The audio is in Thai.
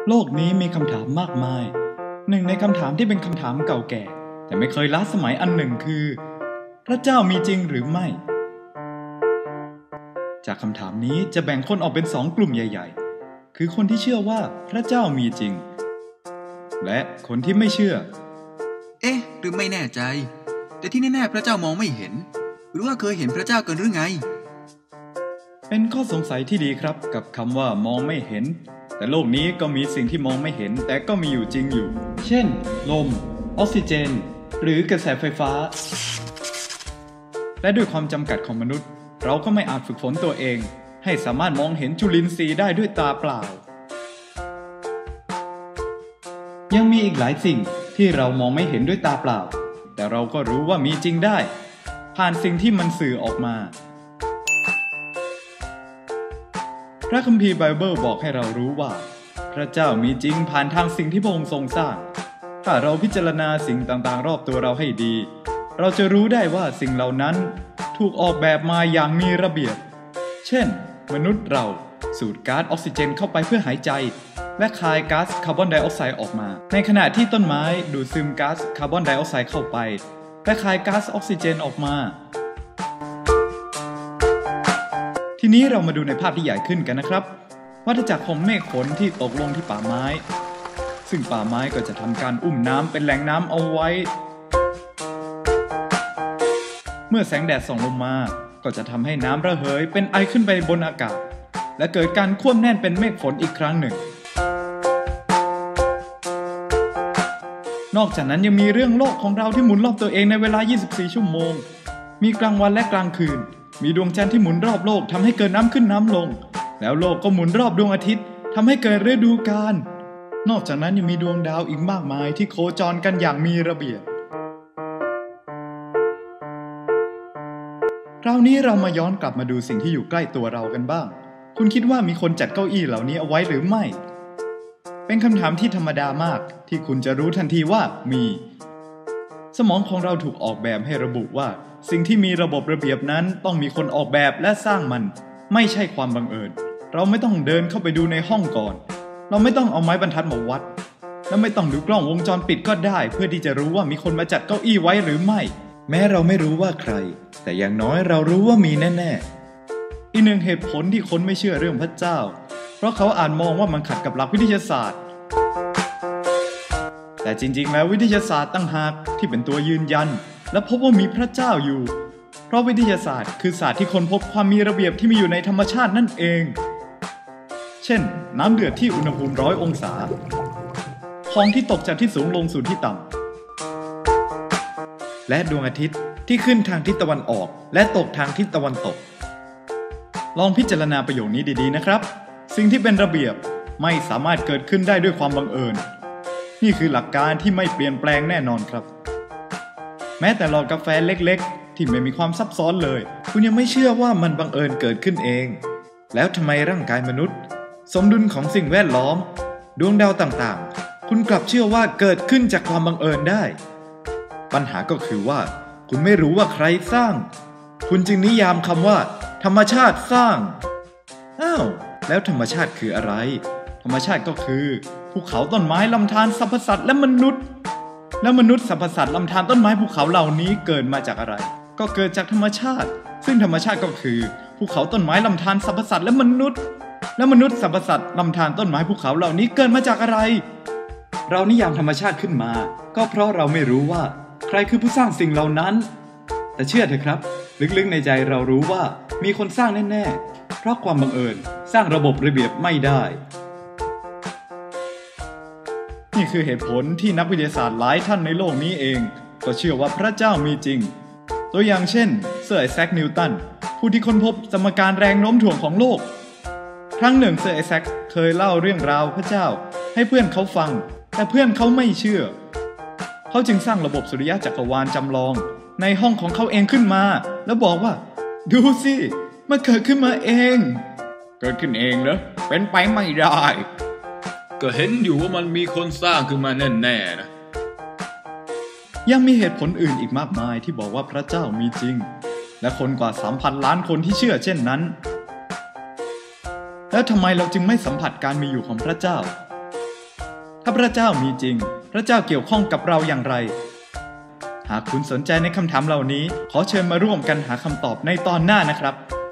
โลกนี้มีคำถามมากมายหนึ่งในคำถามที่เป็นคำถามเก่าแก่แต่ไม่เคยล้าสมัยอันหนึ่งคือพระเจ้ามีจริงหรือไม่จากคำถามนี้จะแบ่งคนออกเป็น2 กลุ่มใหญ่ๆคือคนที่เชื่อว่าพระเจ้ามีจริงและคนที่ไม่เชื่อหรือไม่แน่ใจแต่ที่แน่ๆพระเจ้ามองไม่เห็นหรือว่าเคยเห็นพระเจ้ากันหรือไงเป็นข้อสงสัยที่ดีครับกับคำว่ามองไม่เห็นแต่โลกนี้ก็มีสิ่งที่มองไม่เห็นแต่ก็มีอยู่จริงอยู่เช่นลมออกซิเจนหรือกระแสไฟฟ้าและด้วยความจำกัดของมนุษย์เราก็ไม่อาจฝึกฝนตัวเองให้สามารถมองเห็นจุลินทรีย์ได้ด้วยตาเปล่ายังมีอีกหลายสิ่งที่เรามองไม่เห็นด้วยตาเปล่าแต่เราก็รู้ว่ามีจริงได้ผ่านสิ่งที่มันสื่อออกมาพระคัมภีร์ไบเบิลบอกให้เรารู้ว่าพระเจ้ามีจริงผ่านทางสิ่งที่พระองค์ทรงสร้างถ้าเราพิจารณาสิ่งต่างๆรอบตัวเราให้ดีเราจะรู้ได้ว่าสิ่งเหล่านั้นถูกออกแบบมาอย่างมีระเบียบเช่นมนุษย์เราสูดก๊าซออกซิเจนเข้าไปเพื่อหายใจและคายก๊าซคาร์บอนไดออกไซด์ออกมาในขณะที่ต้นไม้ดูดซึมก๊าซคาร์บอนไดออกไซด์เข้าไปและคายก๊าซออกซิเจนออกมาทีนี้เรามาดูในภาพที่ใหญ่ขึ้นกันนะครับวัฏจักรของเมฆฝนที่ตกลงที่ป่าไม้ซึ่งป่าไม้ก็จะทำการอุ้มน้ำเป็นแหล่งน้ำเอาไว้เมื่อแสงแดดส่องลงมาก็จะทำให้น้ำระเหยเป็นไอขึ้นไปบนอากาศและเกิดการควบแน่นเป็นเมฆฝนอีกครั้งหนึ่งนอกจากนั้นยังมีเรื่องโลกของเราที่หมุนรอบตัวเองในเวลา24 ชั่วโมงมีกลางวันและกลางคืนมีดวงจันทร์ที่หมุนรอบโลกทำให้เกิดน้ำขึ้นน้ำลงแล้วโลกก็หมุนรอบดวงอาทิตย์ทำให้เกิดฤดูกาลนอกจากนั้นยังมีดวงดาวอีกมากมายที่โคจรกันอย่างมีระเบียบคราวนี้เรามาย้อนกลับมาดูสิ่งที่อยู่ใกล้ตัวเรากันบ้างคุณคิดว่ามีคนจัดเก้าอี้เหล่านี้เอาไว้หรือไม่เป็นคำถามที่ธรรมดามากที่คุณจะรู้ทันทีว่ามีสมองของเราถูกออกแบบให้ระบุว่าสิ่งที่มีระบบระเบียบนั้นต้องมีคนออกแบบและสร้างมันไม่ใช่ความบังเอิญเราไม่ต้องเดินเข้าไปดูในห้องก่อนเราไม่ต้องเอาไม้บรรทัดมาวัดและไม่ต้องดูกล้องวงจรปิดก็ได้เพื่อที่จะรู้ว่ามีคนมาจัดเก้าอี้ไว้หรือไม่แม้เราไม่รู้ว่าใครแต่อย่างน้อยเรารู้ว่ามีแน่ๆอีกหนึ่งเหตุผลที่คนไม่เชื่อเรื่องพระเจ้าเพราะเขาอาจมองว่ามันขัดกับหลักวิทยาศาสตร์แต่จริงๆแล้ววิทยาศาสตร์ต่างหากที่เป็นตัวยืนยันและพบว่ามีพระเจ้าอยู่เพราะวิทยาศาสตร์คือศาสตร์ที่ค้นพบความมีระเบียบที่มีอยู่ในธรรมชาตินั่นเองเช่นน้ำเดือดที่อุณหภูมิ100 องศาของที่ตกจากที่สูงลงสู่ที่ต่ำและดวงอาทิตย์ที่ขึ้นทางทิศตะวันออกและตกทางทิศตะวันตกลองพิจารณาประโยคนี้ดีๆนะครับสิ่งที่เป็นระเบียบไม่สามารถเกิดขึ้นได้ด้วยความบังเอิญนี่คือหลักการที่ไม่เปลี่ยนแปลงแน่นอนครับแม้แต่หลอดกาแฟเล็กๆที่ไม่มีความซับซ้อนเลยคุณยังไม่เชื่อว่ามันบังเอิญเกิดขึ้นเองแล้วทำไมร่างกายมนุษย์สมดุลของสิ่งแวดล้อมดวงดาวต่างๆคุณกลับเชื่อว่าเกิดขึ้นจากความบังเอิญได้ปัญหาก็คือว่าคุณไม่รู้ว่าใครสร้างคุณจึงนิยามคำว่าธรรมชาติสร้างแล้วธรรมชาติคืออะไรธรรมชาติก็คือภูเขาต้นไม้ลำธารสรรพสัตว์และมนุษย์แล้วมนุษย์สรรพสัตว์ลำธารต้นไม้ภูเขาเหล่านี้เกิดมาจากอะไรก็เกิดจากธรรมชาติซึ่งธรรมชาติก็คือภูเขาต้นไม้ลำธารสรรพสัตว์และมนุษย์และมนุษย์สรรพสัตว์ลำธารต้นไม้ภูเขาเหล่านี้เกิดมาจากอะไรเรานิยามธรรมชาติขึ้นมาก็เพราะเราไม่รู้ว่าใครคือผู้สร้างสิ่งเหล่านั้นแต่เชื่อเถอะครับลึกๆในใจเรารู้ว่ามีคนสร้างแน่ๆเพราะความบังเอิญสร้างระบบระเบียบไม่ได้นี่คือเหตุผลที่นักวิทยาศาสตร์หลายท่านในโลกนี้เองก็เชื่อว่าพระเจ้ามีจริงตัวอย่างเช่นเซอร์ไอแซคนิวตันผู้ที่ค้นพบสมการแรงโน้มถ่วงของโลกครั้งหนึ่งเซอร์ไอแซคเคยเล่าเรื่องราวพระเจ้าให้เพื่อนเขาฟังแต่เพื่อนเขาไม่เชื่อเขาจึงสร้างระบบสุริยะจักรวาลจำลองในห้องของเขาเองขึ้นมาแล้วบอกว่าดูสิมันเกิดขึ้นมาเองเกิดขึ้นเองเหรอเป็นไปไม่ได้ก็เห็นอยู่ว่ามันมีคนสร้างขึ้นมาแน่ๆนะยังมีเหตุผลอื่นอีกมากมายที่บอกว่าพระเจ้ามีจริงและคนกว่า 3,000 ล้านคนที่เชื่อเช่นนั้นแล้วทำไมเราจึงไม่สัมผัสการมีอยู่ของพระเจ้าถ้าพระเจ้ามีจริงพระเจ้าเกี่ยวข้องกับเราอย่างไรหากคุณสนใจในคำถามเหล่านี้ขอเชิญมาร่วมกันหาคำตอบในตอนหน้านะครับ